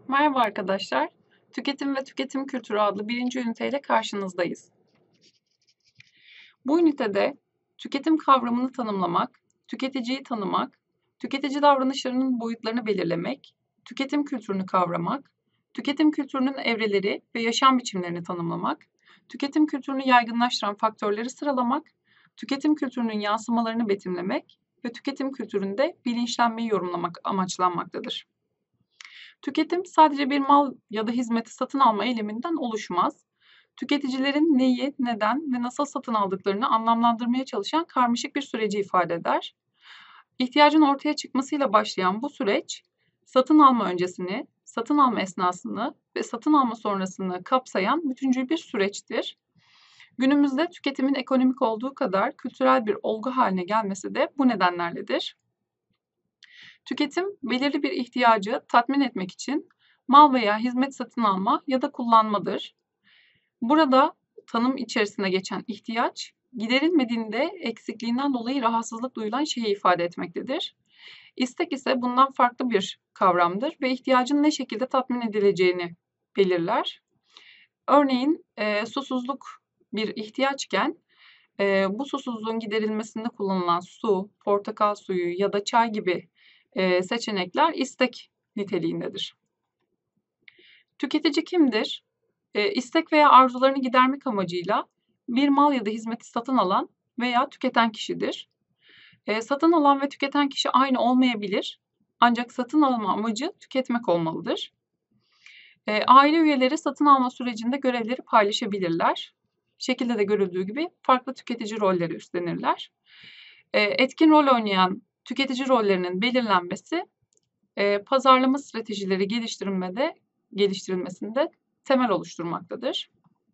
Merhaba arkadaşlar. Tüketim ve tüketim kültürü adlı birinci üniteyle karşınızdayız. Bu ünitede tüketim kavramını tanımlamak, tüketiciyi tanımak, tüketici davranışlarının boyutlarını belirlemek, tüketim kültürünü kavramak, tüketim kültürünün evreleri ve yaşam biçimlerini tanımlamak, tüketim kültürünü yaygınlaştıran faktörleri sıralamak, tüketim kültürünün yansımalarını betimlemek ve tüketim kültüründe bilinçlenmeyi yorumlamak amaçlanmaktadır. Tüketim sadece bir mal ya da hizmeti satın alma eyleminden oluşmaz. Tüketicilerin neyi, neden ve nasıl satın aldıklarını anlamlandırmaya çalışan karmaşık bir süreci ifade eder. İhtiyacın ortaya çıkmasıyla başlayan bu süreç, satın alma öncesini, satın alma esnasını ve satın alma sonrasını kapsayan bütüncül bir süreçtir. Günümüzde tüketimin ekonomik olduğu kadar kültürel bir olgu haline gelmesi de bu nedenlerledir. Tüketim, belirli bir ihtiyacı tatmin etmek için mal veya hizmet satın alma ya da kullanmadır. Burada tanım içerisinde geçen ihtiyaç, giderilmediğinde eksikliğinden dolayı rahatsızlık duyulan şeyi ifade etmektedir. İstek ise bundan farklı bir kavramdır ve ihtiyacın ne şekilde tatmin edileceğini belirler. Örneğin susuzluk bir ihtiyaçken bu susuzluğun giderilmesinde kullanılan su, portakal suyu ya da çay gibi seçenekler istek niteliğindedir. Tüketici kimdir? İstek veya arzularını gidermek amacıyla bir mal ya da hizmeti satın alan veya tüketen kişidir. Satın alan ve tüketen kişi aynı olmayabilir. Ancak satın alma amacı tüketmek olmalıdır. Aile üyeleri satın alma sürecinde görevleri paylaşabilirler. Şekilde de görüldüğü gibi farklı tüketici rolleri üstlenirler. Etkin rol oynayan tüketici rollerinin belirlenmesi, pazarlama stratejileri geliştirilmesinde temel oluşturmaktadır.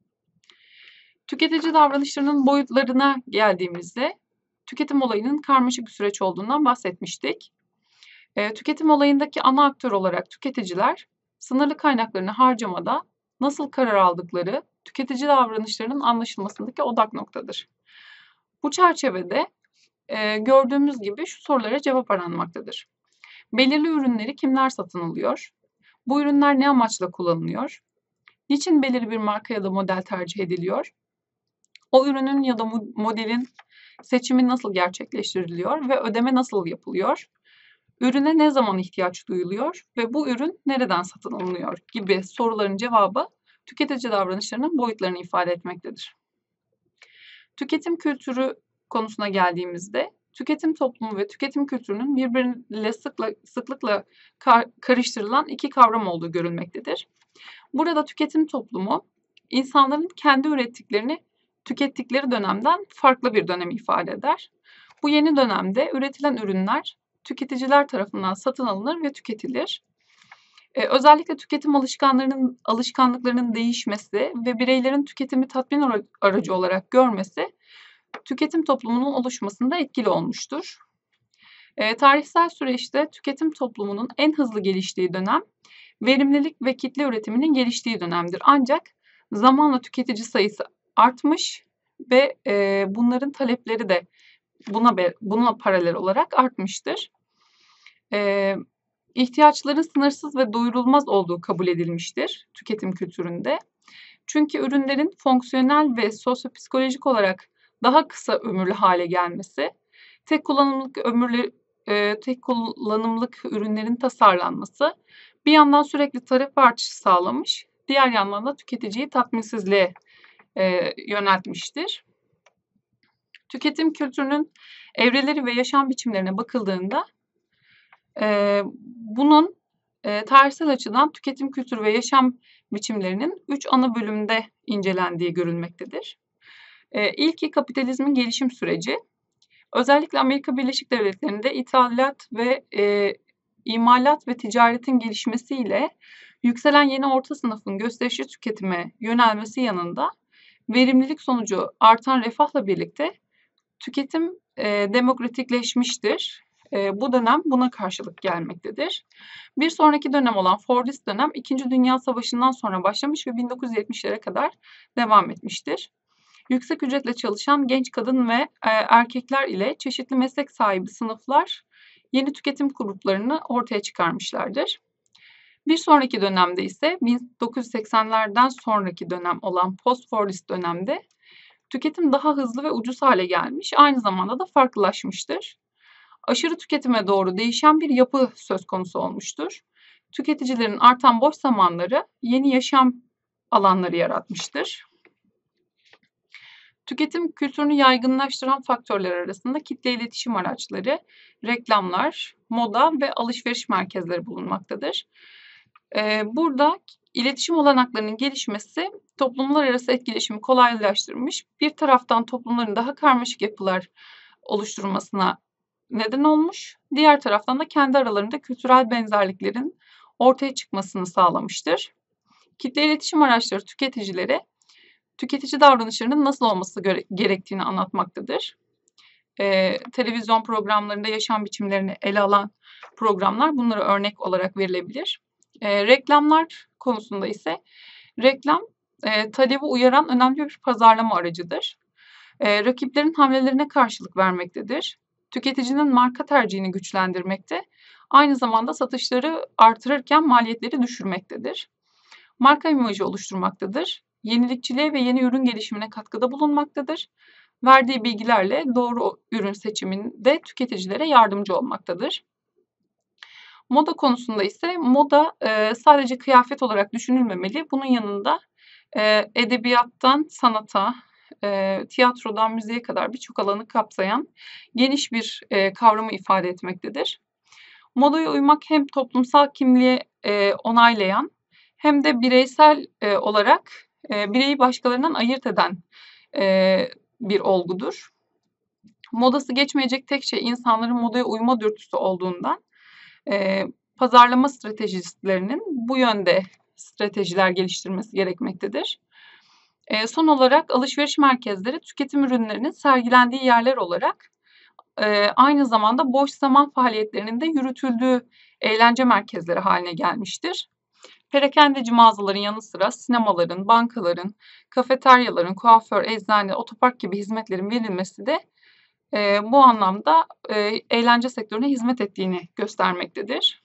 Tüketici davranışlarının boyutlarına geldiğimizde tüketim olayının karmaşık bir süreç olduğundan bahsetmiştik. Tüketim olayındaki ana aktör olarak tüketiciler sınırlı kaynaklarını harcamada nasıl karar aldıkları tüketici davranışlarının anlaşılmasındaki odak noktadır. Bu çerçevede gördüğümüz gibi şu sorulara cevap aranmaktadır. Belirli ürünleri kimler satın alıyor? Bu ürünler ne amaçla kullanılıyor? Niçin belirli bir marka ya da model tercih ediliyor? O ürünün ya da modelin seçimi nasıl gerçekleştiriliyor ve ödeme nasıl yapılıyor? Ürüne ne zaman ihtiyaç duyuluyor ve bu ürün nereden satın alınıyor gibi soruların cevabı tüketici davranışlarının boyutlarını ifade etmektedir. Tüketim kültürü konusuna geldiğimizde tüketim toplumu ve tüketim kültürünün birbiriyle sıklıkla karıştırılan iki kavram olduğu görülmektedir. Burada tüketim toplumu insanların kendi ürettiklerini tükettikleri dönemden farklı bir dönemi ifade eder. Bu yeni dönemde üretilen ürünler tüketiciler tarafından satın alınır ve tüketilir. Özellikle tüketim alışkanlıklarının değişmesi ve bireylerin tüketimi tatmin aracı olarak görmesi tüketim toplumunun oluşmasında etkili olmuştur. Tarihsel süreçte tüketim toplumunun en hızlı geliştiği dönem verimlilik ve kitle üretiminin geliştiği dönemdir. Ancak zamanla tüketici sayısı artmış ve bunların talepleri de buna paralel olarak artmıştır. İhtiyaçların sınırsız ve doyurulmaz olduğu kabul edilmiştir tüketim kültüründe. Çünkü ürünlerin fonksiyonel ve sosyopsikolojik olarak daha kısa ömürlü hale gelmesi, tek kullanımlık ürünlerin tasarlanması bir yandan sürekli talep artışı sağlamış, diğer yandan da tüketiciyi tatminsizliğe yöneltmiştir. Tüketim kültürünün evreleri ve yaşam biçimlerine bakıldığında bunun tarihsel açıdan tüketim kültürü ve yaşam biçimlerinin 3 ana bölümde incelendiği görülmektedir. İlki kapitalizmin gelişim süreci. Özellikle Amerika Birleşik Devletleri'nde imalat ve ticaretin gelişmesiyle yükselen yeni orta sınıfın gösterişli tüketime yönelmesi yanında verimlilik sonucu artan refahla birlikte tüketim demokratikleşmiştir. Bu dönem buna karşılık gelmektedir. Bir sonraki dönem olan Fordist dönem 2. Dünya Savaşı'ndan sonra başlamış ve 1970'lere kadar devam etmiştir. Yüksek ücretle çalışan genç kadın ve erkekler ile çeşitli meslek sahibi sınıflar yeni tüketim gruplarını ortaya çıkarmışlardır. Bir sonraki dönemde ise 1980'lerden sonraki dönem olan post-Fordist dönemde tüketim daha hızlı ve ucuz hale gelmiş, aynı zamanda da farklılaşmıştır. Aşırı tüketime doğru değişen bir yapı söz konusu olmuştur. Tüketicilerin artan boş zamanları yeni yaşam alanları yaratmıştır. Tüketim kültürünü yaygınlaştıran faktörler arasında kitle iletişim araçları, reklamlar, moda ve alışveriş merkezleri bulunmaktadır. Burada iletişim olanaklarının gelişmesi toplumlar arası etkileşimi kolaylaştırmış, bir taraftan toplumların daha karmaşık yapılar oluşturmasına neden olmuş, diğer taraftan da kendi aralarında kültürel benzerliklerin ortaya çıkmasını sağlamıştır. Kitle iletişim araçları tüketicilere tüketici davranışlarının nasıl olması gerektiğini anlatmaktadır. Televizyon programlarında yaşam biçimlerini ele alan programlar bunlara örnek olarak verilebilir. Reklamlar konusunda ise reklam talebi uyaran önemli bir pazarlama aracıdır. Rakiplerin hamlelerine karşılık vermektedir. Tüketicinin marka tercihini güçlendirmekte, aynı zamanda satışları artırırken maliyetleri düşürmektedir. Marka imajı oluşturmaktadır. Yenilikçiliğe ve yeni ürün gelişimine katkıda bulunmaktadır. Verdiği bilgilerle doğru ürün seçiminde tüketicilere yardımcı olmaktadır. Moda konusunda ise moda sadece kıyafet olarak düşünülmemeli. Bunun yanında edebiyattan sanata, tiyatrodan müziğe kadar birçok alanı kapsayan geniş bir kavramı ifade etmektedir. Modaya uymak hem toplumsal kimliği onaylayan hem de bireysel olarak bireyi başkalarından ayırt eden bir olgudur. Modası geçmeyecek tek şey insanların modaya uyma dürtüsü olduğundan pazarlama stratejistlerinin bu yönde stratejiler geliştirmesi gerekmektedir. Son olarak alışveriş merkezleri tüketim ürünlerinin sergilendiği yerler olarak aynı zamanda boş zaman faaliyetlerinin de yürütüldüğü eğlence merkezleri haline gelmiştir. Perakendeci mağazaların yanı sıra sinemaların, bankaların, kafeteryaların, kuaför, eczane, otopark gibi hizmetlerin verilmesi de bu anlamda eğlence sektörüne hizmet ettiğini göstermektedir.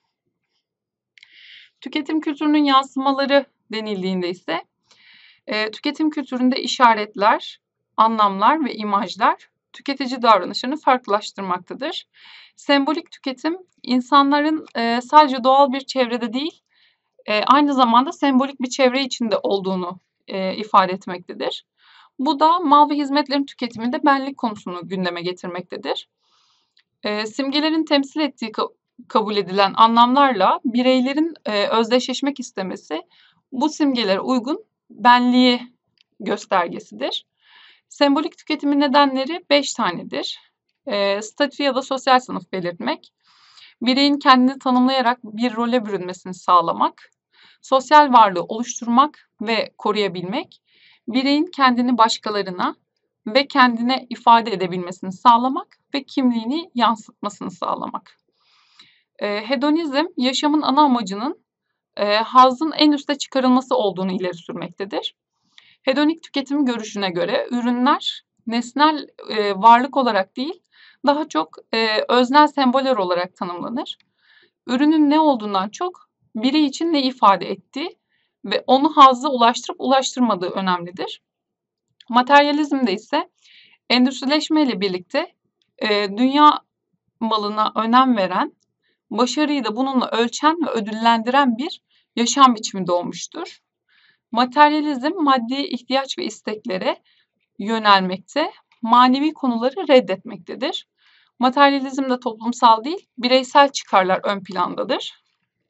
Tüketim kültürünün yansımaları denildiğinde ise tüketim kültüründe işaretler, anlamlar ve imajlar tüketici davranışlarını farklılaştırmaktadır. Sembolik tüketim insanların sadece doğal bir çevrede değil, aynı zamanda sembolik bir çevre içinde olduğunu ifade etmektedir. Bu da mal ve hizmetlerin tüketiminde benlik konusunu gündeme getirmektedir. Simgelerin temsil ettiği kabul edilen anlamlarla bireylerin özdeşleşmek istemesi bu simgelere uygun benliği göstergesidir. Sembolik tüketimin nedenleri 5 tanedir. Statü ya da sosyal sınıf belirtmek, bireyin kendini tanımlayarak bir role bürünmesini sağlamak, sosyal varlığı oluşturmak ve koruyabilmek, bireyin kendini başkalarına ve kendine ifade edebilmesini sağlamak ve kimliğini yansıtmasını sağlamak. Hedonizm, yaşamın ana amacının hazzın en üste çıkarılması olduğunu ileri sürmektedir. Hedonik tüketim görüşüne göre ürünler nesnel varlık olarak değil, daha çok öznel semboller olarak tanımlanır. Ürünün ne olduğundan çok birey için ne ifade ettiği ve onu hazza ulaştırıp ulaştırmadığı önemlidir. Materyalizmde ise endüstrileşme ile birlikte dünya malına önem veren, başarıyı da bununla ölçen ve ödüllendiren bir yaşam biçimi doğmuştur. Materyalizm maddi ihtiyaç ve isteklere yönelmekte, manevi konuları reddetmektedir. Materyalizmde toplumsal değil, bireysel çıkarlar ön plandadır.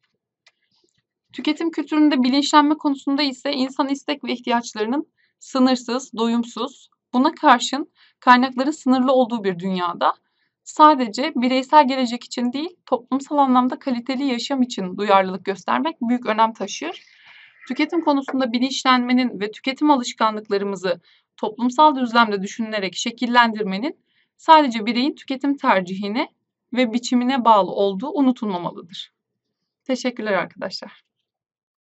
Tüketim kültüründe bilinçlenme konusunda ise insan istek ve ihtiyaçlarının sınırsız, doyumsuz, buna karşın kaynakların sınırlı olduğu bir dünyada sadece bireysel gelecek için değil, toplumsal anlamda kaliteli yaşam için duyarlılık göstermek büyük önem taşır. Tüketim konusunda bilinçlenmenin ve tüketim alışkanlıklarımızı toplumsal düzlemde düşünülerek şekillendirmenin sadece bireyin tüketim tercihine ve biçimine bağlı olduğu unutulmamalıdır. Teşekkürler arkadaşlar.